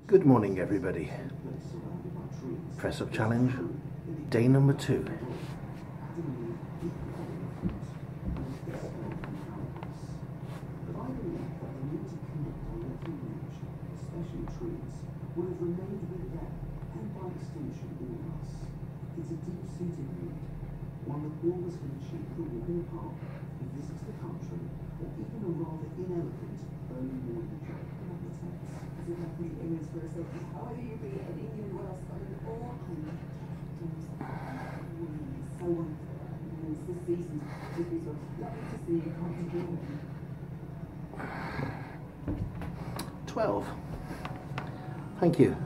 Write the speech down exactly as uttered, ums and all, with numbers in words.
Good morning, everybody. Press up challenge, day number two. Would have remained with them, and by extension all of us. It's a deep-seated need, one that all of us can achieve through walking park, who visits the country, or even a rather inelegant early morning jog. As if I think England's for a second. How do you be in England when I started all kind so wonderful. And it's this season, particularly, so lovely to see you come to England. twelve. Thank you.